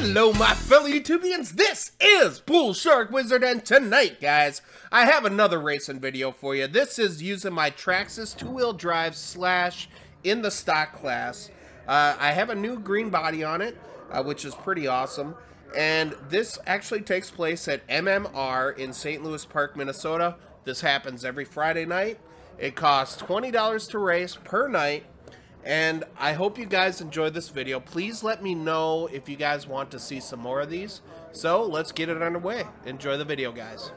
Hello my fellow YouTubians, this is Bull Shark Wizard, and tonight guys, I have another racing video for you. This is using my Traxxas two-wheel drive slash in the stock class. I have a new green body on it, which is pretty awesome. And this actually takes place at MMR in St. Louis Park, Minnesota. This happens every Friday night. It costs $20 to race per night. And I hope you guys enjoyed this video. Please let me know if you guys want to see some more of these. So let's get it underway. Enjoy the video, guys.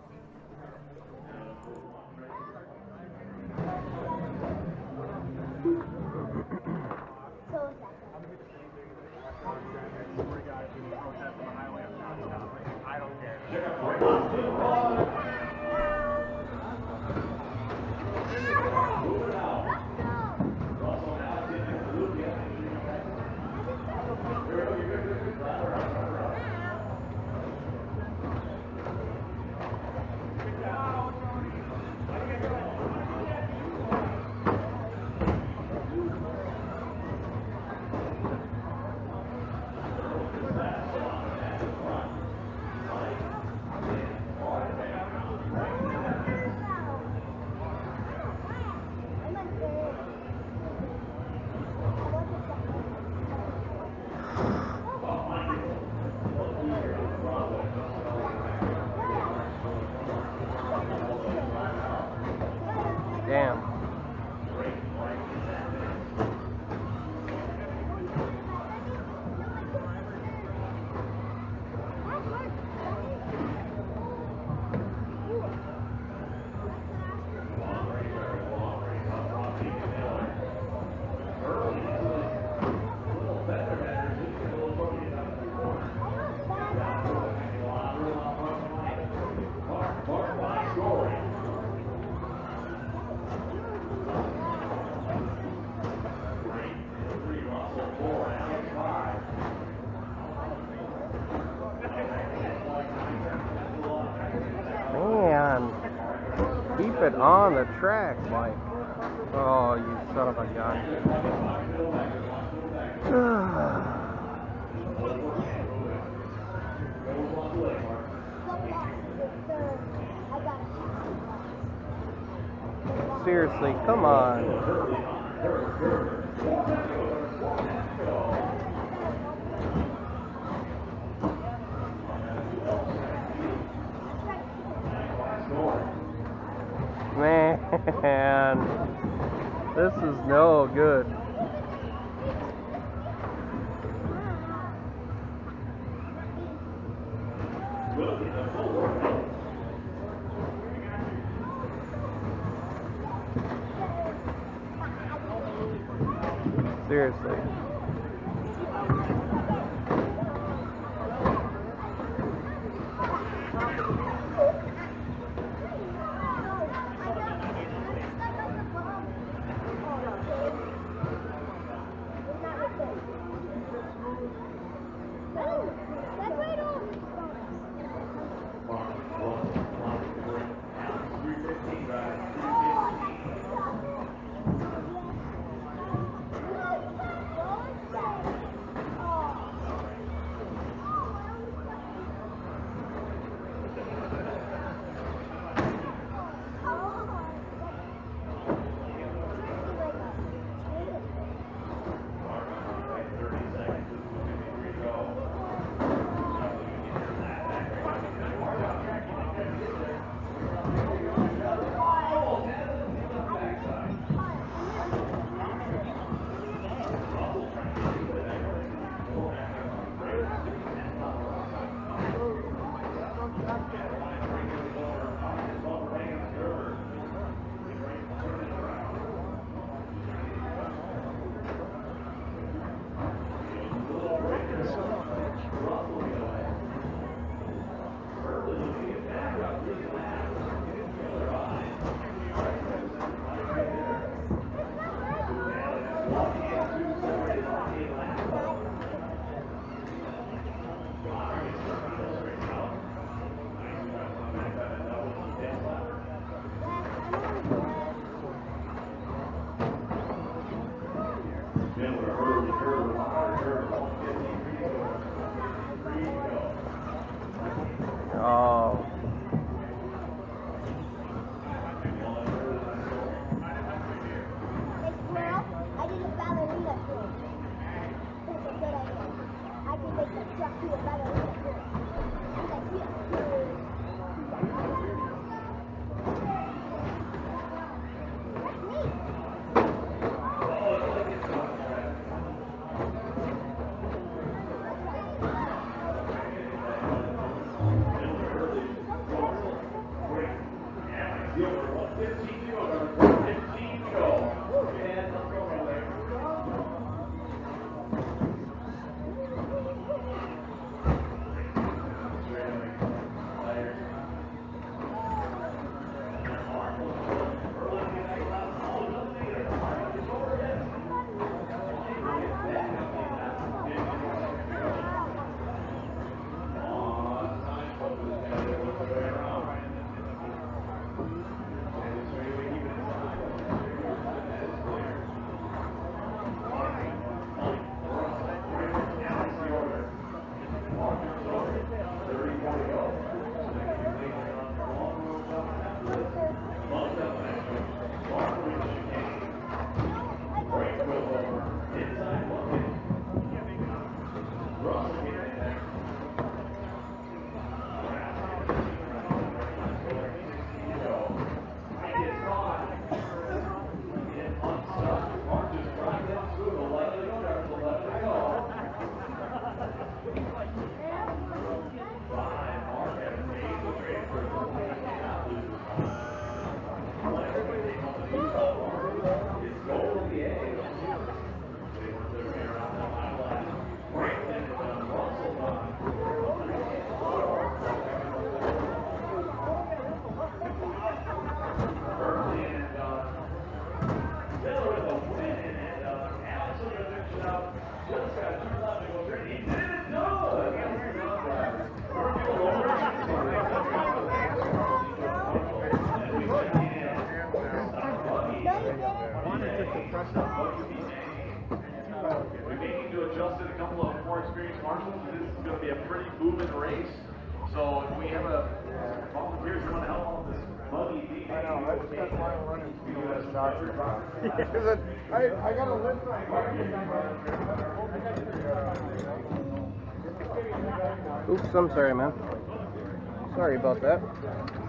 Damn. Keep it on the track, Mike. Oh, you son of a gun. Seriously, come on. Man, this is no good. Seriously. We may need to adjust it a couple of more experienced marshals. This is going to be a pretty moving race. So if we have a volunteers who want to help on this buggy DA. I know, that's why I'm running to you as a doctor. Because I got a list on. Oops, I'm sorry, man. Sorry about that.